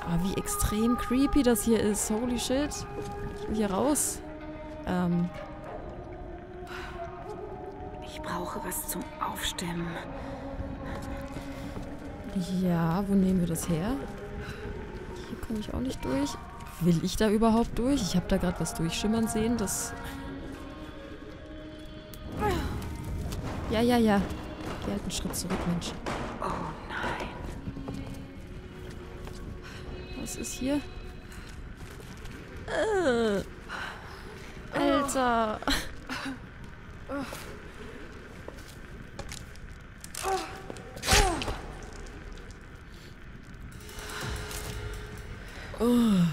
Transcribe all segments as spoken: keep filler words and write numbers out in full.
Oh, wie extrem creepy das hier ist. Holy shit. Ich will hier raus. Ähm. Ich brauche was zum Aufstimmen. Ja, wo nehmen wir das her? Hier komme ich auch nicht durch. Will ich da überhaupt durch? Ich habe da gerade was durchschimmern sehen. Das... Ja, ja, ja. Geh halt einen Schritt zurück, Mensch. Oh nein. Was ist hier? Äh. Alter. Oh.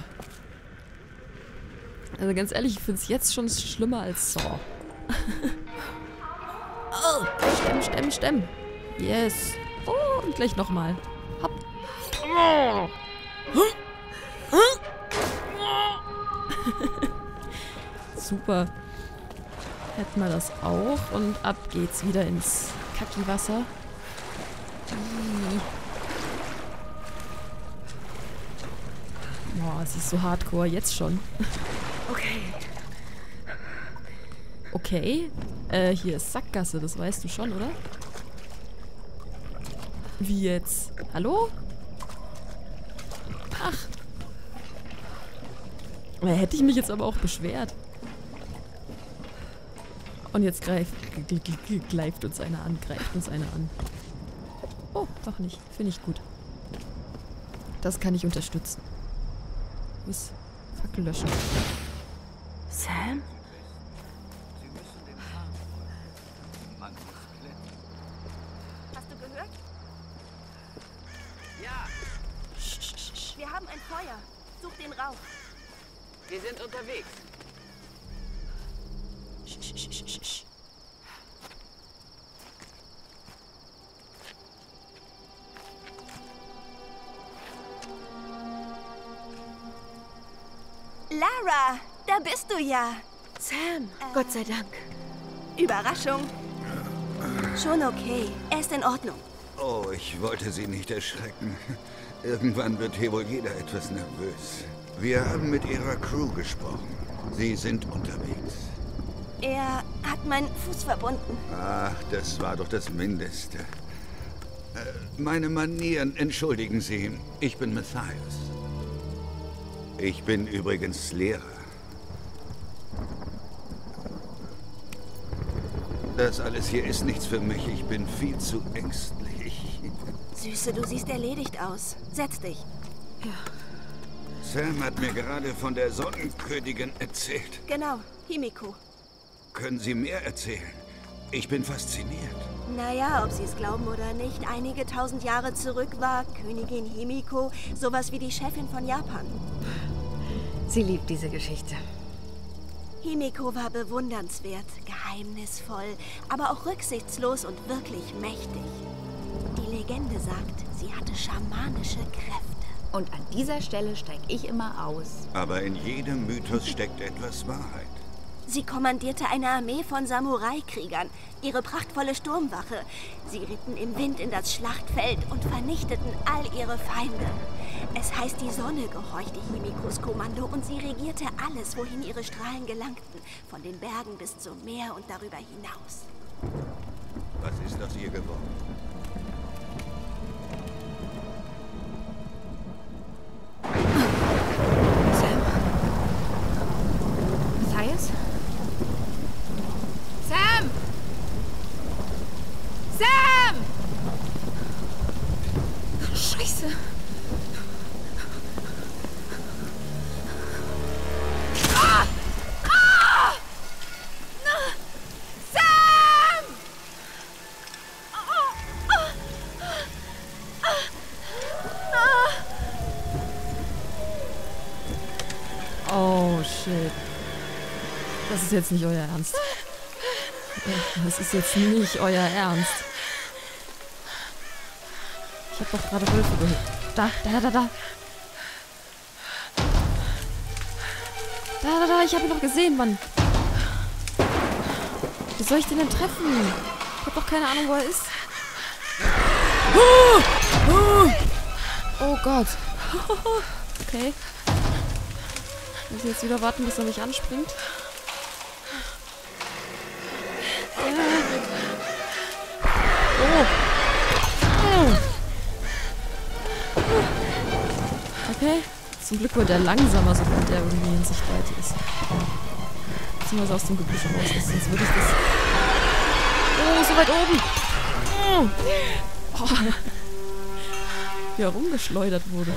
Also ganz ehrlich, ich finde es jetzt schon schlimmer als Saw. Oh, stemmen, stemmen, stemmen. Yes. Oh, und gleich nochmal. Hopp. Oh. Super. Hätten wir das auch. Und ab geht's wieder ins Kackiwasser. Boah, sie ist so hardcore. Jetzt schon. Okay. Okay. Äh, hier ist Sackgasse. Das weißt du schon, oder? Wie jetzt? Hallo? Ach. Hätte ich mich jetzt aber auch beschwert. Und jetzt greift, greift uns einer an, greift uns einer an. Oh, doch nicht. Finde ich gut. Das kann ich unterstützen. Muss Fackel löschen. Sam? Hast du gehört? Ja, Wir haben ein Feuer. Such den Rauch. wir sind unterwegs. Lara, da bist du ja. Sam, Gott sei Dank. Überraschung. Schon okay. Er ist in Ordnung. Oh, ich wollte Sie nicht erschrecken. Irgendwann wird hier wohl jeder etwas nervös. Wir haben mit Ihrer Crew gesprochen. Sie sind unterwegs. Er hat meinen Fuß verbunden. Ach, das war doch das Mindeste. Äh, meine Manieren, entschuldigen Sie. Ich bin Matthias. Ich bin übrigens Lehrer. Das alles hier ist nichts für mich. Ich bin viel zu ängstlich. Süße, du siehst erledigt aus. Setz dich. Sam hat mir gerade von der Sonnenkönigin erzählt. Genau, Himiko. Können Sie mehr erzählen? Ich bin fasziniert. Naja, ob Sie es glauben oder nicht, einige tausend Jahre zurück war Königin Himiko sowas wie die Chefin von Japan. Sie liebt diese Geschichte. Himiko war bewundernswert, geheimnisvoll, aber auch rücksichtslos und wirklich mächtig. Die Legende sagt, sie hatte schamanische Kräfte. Und an dieser Stelle steige ich immer aus. Aber in jedem Mythos steckt etwas Wahrheit. Sie kommandierte eine Armee von Samurai-Kriegern, ihre prachtvolle Sturmwache. Sie ritten im Wind in das Schlachtfeld und vernichteten all ihre Feinde. Es heißt, die Sonne gehorchte Himikos Kommando und sie regierte alles, wohin ihre Strahlen gelangten, von den Bergen bis zum Meer und darüber hinaus. Was ist aus ihr geworden? Sam? Matthias? Sam! Sam! Scheiße. Ah! Ah! Sam! Oh, shit. Das ist jetzt nicht euer Ernst. Das ist jetzt nicht euer Ernst. Ich hab doch gerade Wölfe gehört. Da, da, da, da. Da, da, da, ich hab ihn doch gesehen, Mann. Wie soll ich den denn treffen? Ich hab doch keine Ahnung, wo er ist. Oh, oh. Oh Gott. Okay. Muss ich jetzt wieder warten, bis er mich anspringt. Oh. Oh. Okay. Zum Glück wird er langsamer, sobald er irgendwie in Sichtweite ist. Beziehungsweise aus dem Gebüsch raus ist, sonst würde ich das... Oh, so weit oben! Oh. Oh. Wie er rumgeschleudert wurde.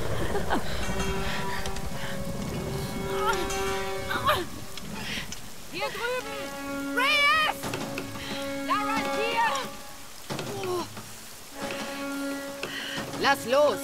Hier drüben! Reyes! Lara ist hier! Oh. Lass los!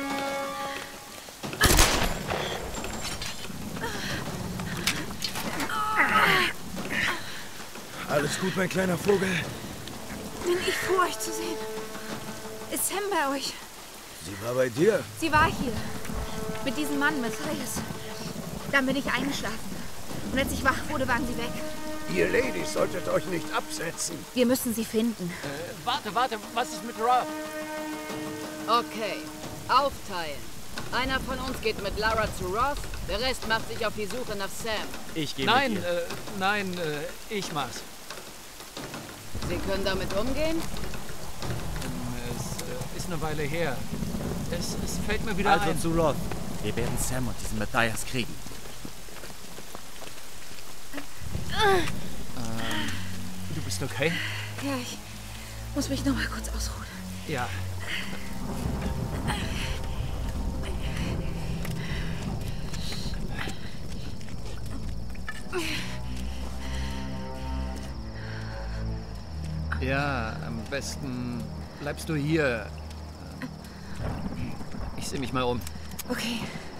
Alles gut, mein kleiner Vogel? Bin ich froh, euch zu sehen. Ist Sam bei euch? Sie war bei dir? Sie war hier. Mit diesem Mann, Matthias. Dann bin ich eingeschlafen. Und als ich wach wurde, waren sie weg. Ihr Ladies solltet euch nicht absetzen. Wir müssen sie finden. Äh, warte, warte, was ist mit Roth? Okay, aufteilen. Einer von uns geht mit Lara zu Roth, der Rest macht sich auf die Suche nach Sam. Ich gehe Nein, mit dir. Äh, nein, äh, ich mach's. Sie können damit umgehen? Es äh, ist eine Weile her. Es, es fällt mir wieder also ein. Also zu Roth. Wir werden Sam und diesen Matthias kriegen. Ähm, du bist okay? Ja, ich muss mich noch mal kurz ausruhen. Ja. Ja, am besten bleibst du hier. Ich sehe mich mal um. Okay.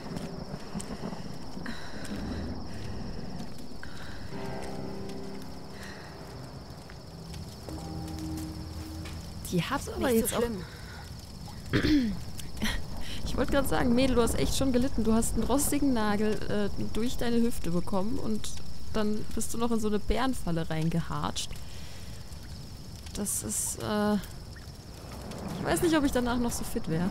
Die hat aber Nicht jetzt so auch... Ich wollte gerade sagen, Mädel, du hast echt schon gelitten. Du hast einen rostigen Nagel äh, durch deine Hüfte bekommen und dann bist du noch in so eine Bärenfalle reingehatscht. Das ist, äh... Ich weiß nicht, ob ich danach noch so fit wäre.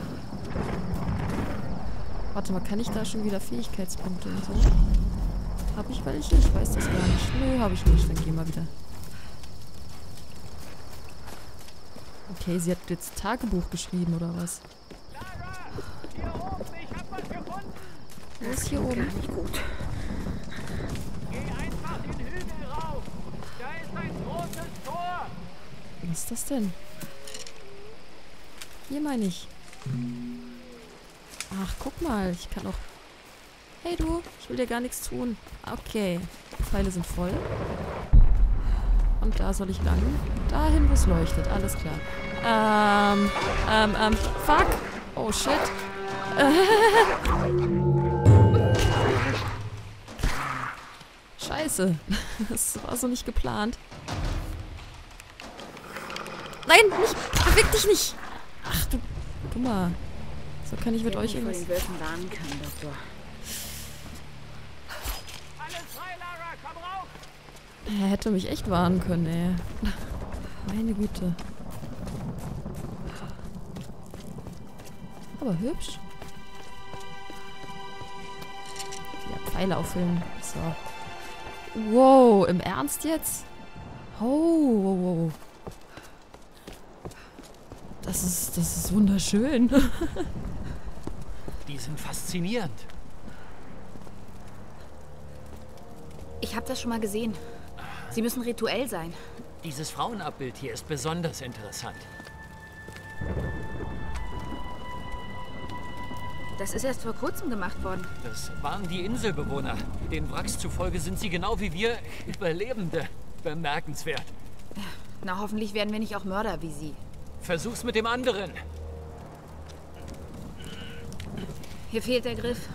Warte mal, kann ich da schon wieder Fähigkeitspunkte und so? Hab ich welche? Ich weiß das gar nicht. Nö, habe ich nicht. Dann gehen wir wieder. Okay, sie hat jetzt Tagebuch geschrieben, oder was? Hier oben, ich hab was gefunden. Wo ist hier oben? Nicht gut. Geh einfach den Hügel rauf. Da ist ein großes Tor. Was ist das denn? Hier meine ich. Ach, guck mal. Ich kann auch... Hey du, ich will dir gar nichts tun. Okay. Die Pfeile sind voll. Und da soll ich lang. Dahin, wo es leuchtet. Alles klar. Ähm, ähm, ähm, fuck. Oh, shit. Scheiße. Das war so nicht geplant. Nein, nicht. Beweg dich nicht. Ach, du Dummer. So kann ich mit euch irgendwas... Ich Wölfen warnen können, Doktor. Alles frei, Lara, komm rauf. Er hätte mich echt warnen können, ey. Meine Güte. Aber hübsch. Ja, Pfeile auffüllen. So. Wow, im Ernst jetzt? Oh, wow, wow. Das ist, das ist wunderschön. Die sind faszinierend. Ich habe das schon mal gesehen. Sie müssen rituell sein. Dieses Frauenabbild hier ist besonders interessant. Das ist erst vor kurzem gemacht worden. Das waren die Inselbewohner. Den Wracks zufolge sind sie genau wie wir Überlebende. Bemerkenswert. Na, hoffentlich werden wir nicht auch Mörder wie Sie. Versuch's mit dem anderen. Hier fehlt der Griff.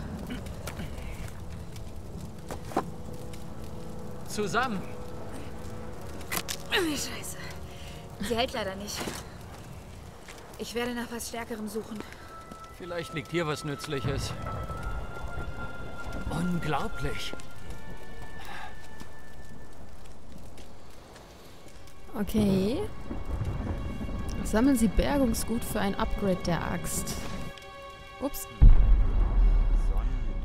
Zusammen. Scheiße. Sie hält leider nicht. Ich werde nach was Stärkerem suchen. Vielleicht liegt hier was Nützliches. Unglaublich. Okay. Sammeln Sie Bergungsgut für ein Upgrade der Axt. Ups.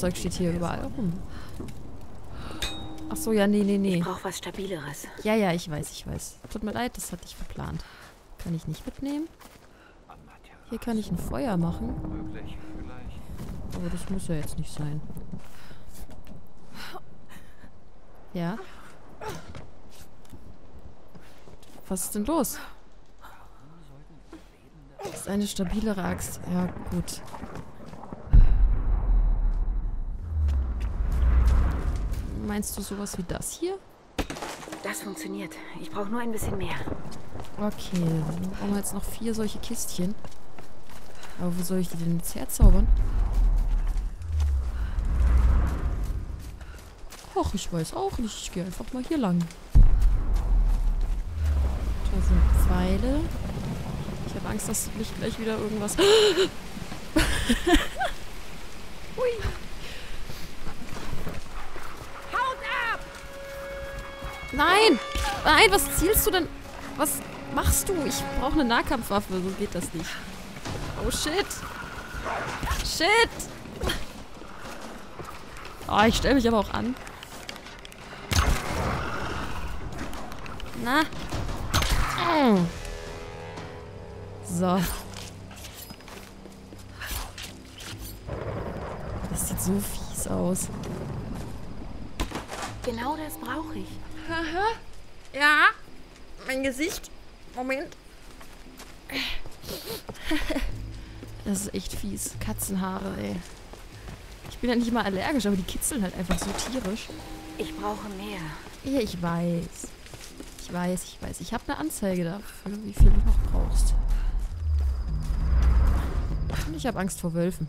Zeug steht hier überall rum. Ach so, ja, nee, nee, nee. Ich brauche was Stabileres. Ja, ja, ich weiß, ich weiß. Tut mir leid, das hatte ich verplant. Kann ich nicht mitnehmen. Hier kann ich ein Feuer machen. Aber das muss ja jetzt nicht sein. Ja? Was ist denn los? Das ist eine stabilere Axt. Ja, gut. Meinst du sowas wie das hier? Das funktioniert. Ich brauche nur ein bisschen mehr. Okay, dann brauchen wir jetzt noch vier solche Kistchen. Aber wo soll ich die denn jetzt herzaubern? Och, ich weiß auch nicht. Ich gehe einfach mal hier lang. Da sind Pfeile. Ich habe Angst, dass mich gleich wieder irgendwas... Hui. Haut ab! Nein! Nein, was zielst du denn? Was machst du? Ich brauche eine Nahkampfwaffe. So geht das nicht. Oh, shit. Shit! Oh, ich stelle mich aber auch an. Na? Mm. So. Das sieht so fies aus. Genau das brauche ich. Ja. Mein Gesicht. Moment. Das ist echt fies. Katzenhaare, ey. Ich bin ja nicht mal allergisch, aber die kitzeln halt einfach so tierisch. Ich brauche mehr. Ja, ich weiß. Ich weiß, ich weiß. Ich habe eine Anzeige dafür, wie viel du noch brauchst. Und ich habe Angst vor Wölfen.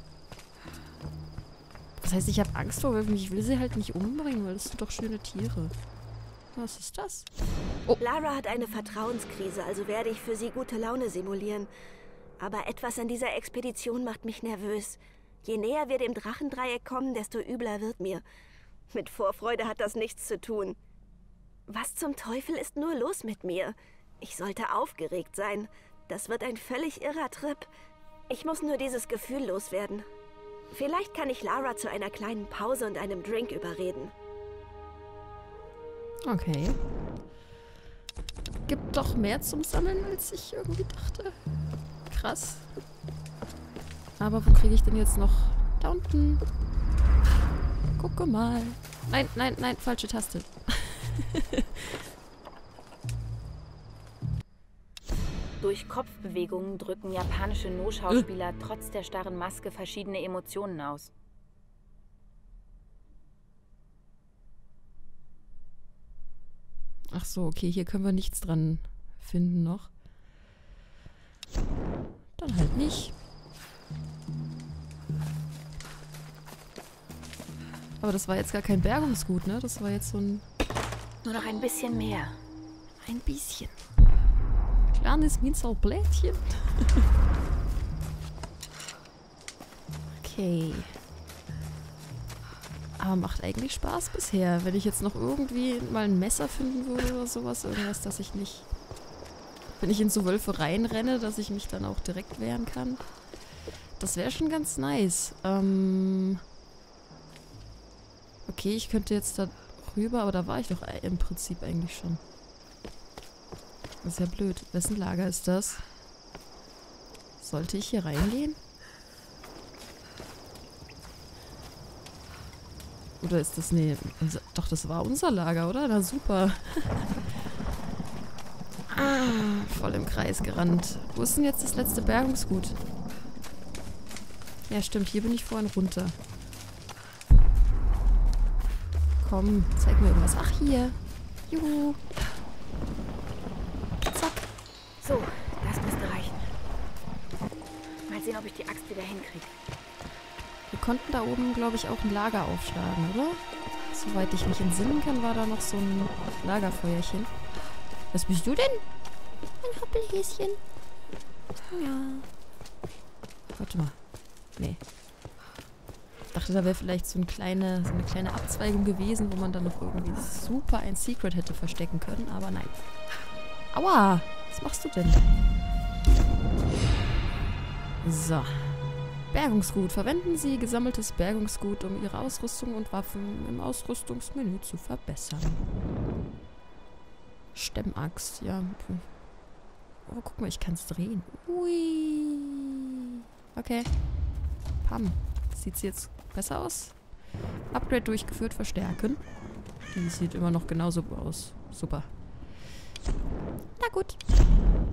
Das heißt, ich habe Angst vor Wölfen. Ich will sie halt nicht umbringen, weil das sind doch schöne Tiere. Was ist das? Oh. Lara hat eine Vertrauenskrise, also werde ich für sie gute Laune simulieren. Aber etwas an dieser Expedition macht mich nervös. Je näher wir dem Drachendreieck kommen, desto übler wird mir. Mit Vorfreude hat das nichts zu tun. Was zum Teufel ist nur los mit mir? Ich sollte aufgeregt sein. Das wird ein völlig irrer Trip. Ich muss nur dieses Gefühl loswerden. Vielleicht kann ich Lara zu einer kleinen Pause und einem Drink überreden. Okay. Gibt doch mehr zum Sammeln, als ich irgendwie dachte. Krass. Aber wo kriege ich denn jetzt noch? Da unten. Gucke mal. Nein, nein, nein, falsche Taste. Durch Kopfbewegungen drücken japanische No-Schauspieler äh. trotz der starren Maske verschiedene Emotionen aus. Ach so, okay, hier können wir nichts dran finden noch. Dann halt nicht. Aber das war jetzt gar kein Bergungsgut, ne? Das war jetzt so ein... Nur noch ein bisschen mehr. Ein bisschen. Kleines Minzerl-Blättchen. Okay. Aber macht eigentlich Spaß bisher. Wenn ich jetzt noch irgendwie mal ein Messer finden würde oder sowas, irgendwas, dass ich nicht... Wenn ich in so Wölfe reinrenne, dass ich mich dann auch direkt wehren kann. Das wäre schon ganz nice. Ähm... Okay, ich könnte jetzt da rüber, aber da war ich doch im Prinzip eigentlich schon. Das ist ja blöd. Wessen Lager ist das? Sollte ich hier reingehen? Oder ist das... Nee, unser, doch, das war unser Lager, oder? Na super. Ah, voll im Kreis gerannt. Wo ist denn jetzt das letzte Bergungsgut? Ja, stimmt. Hier bin ich vorhin runter. Komm, zeig mir irgendwas. Ach, hier. Juhu. Zack. So, das müsste reichen. Mal sehen, ob ich die Axt wieder hinkriege. Wir konnten da oben, glaube ich, auch ein Lager aufschlagen, oder? Soweit ich mich entsinnen kann, war da noch so ein Lagerfeuerchen. Was bist du denn? Ein Hoppelhäschen. Ja. Warte mal. Nee. Ich dachte, da wäre vielleicht so eine, kleine, so eine kleine Abzweigung gewesen, wo man dann noch irgendwie super ein Secret hätte verstecken können, aber nein. Aua! Was machst du denn? So. Bergungsgut. Verwenden Sie gesammeltes Bergungsgut, um Ihre Ausrüstung und Waffen im Ausrüstungsmenü zu verbessern. Stemmaxt, ja. Oh, guck mal, ich kann es drehen. Ui. Okay. Pam. Sieht sie jetzt besser aus? Upgrade durchgeführt, verstärken. Die sieht immer noch genauso aus. Super. Na gut.